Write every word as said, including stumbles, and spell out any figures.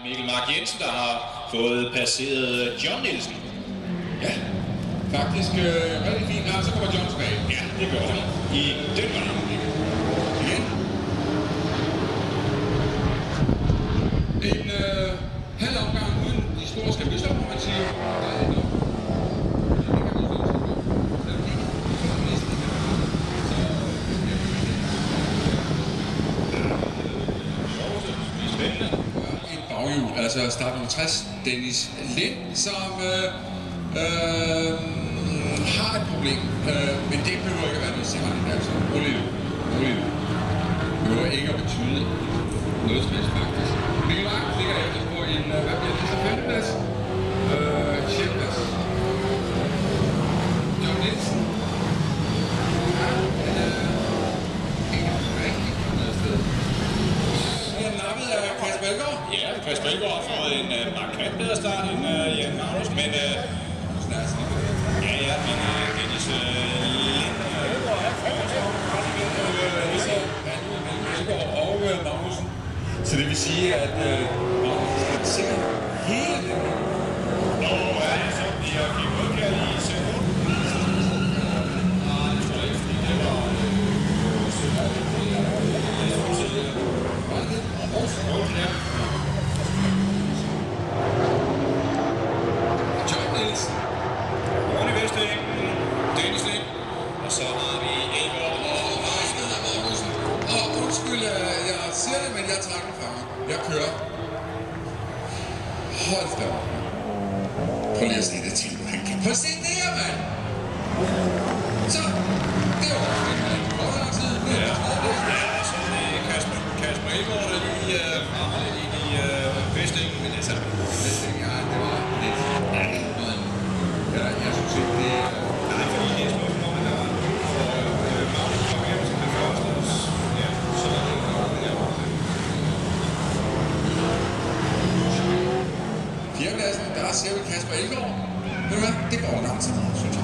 Mikkel Mark Jensen, der har fået passeret John Nielsen. Ja, faktisk øh, rigtig fint. Nej, så kommer John tilbage. Ja, det gør han. I den var igen. En øh, halv omgang uden de store skabisler, må man sige. Altså start nummer tres, Danish Lind, som øh, øh, har et problem, øh, men det behøver ikke at være noget særligt, altså roligt nu, roligt nu. Det behøver ikke at betyde noget som helst faktisk. Mikkel Mark ligger efter på en, øh, hvad bliver det, så femteplads? Øh, sjetteplads. John Nielsen. Ja, han er ikke rigtig kommet afsted. Han er nappet af Kasper Elgaard. Ja, Kasper Elgaard har fået en uh, markant bedre start end uh, Jan Magnus, men uh, ja, ja, men uh, Dennis uh, Lind og uh, Magnussen. Så det vil sige, at uh, Magnussen skal sikre hele den her. Nå, ja, så bliver vi udkæret i sekund. Nej, det tror jeg ikke, fordi det var Truxilian. Var det det? Ja. John Nielsen. Rune Vestingen, Danish Lind, og så har vi Elgaard og Magnussen. Og undskyld, jeg siger det, men jeg tager den fra mig. Jeg kører. Hold da op. Prøv lige at se det til, han kan. Prøv at se det her, mand! Så, det var også det, mand. Hvor lang tid? ja, ja, så er det Kasper, Kasper Elgaard, der lige rammer lidt ind i uh, Vestingen, men altså... Vestingen, ja, det var lidt... Ja, ja, jeg synes ikke, det er... Nej, fordi det er spørgsmål om, at der var brug for Magnus kom hjem til det første, ja, så er det nok det her. Fjerdepladsen, der ser vi Kasper Elgaard. Ved du hvad? Det går langsomt, synes jeg.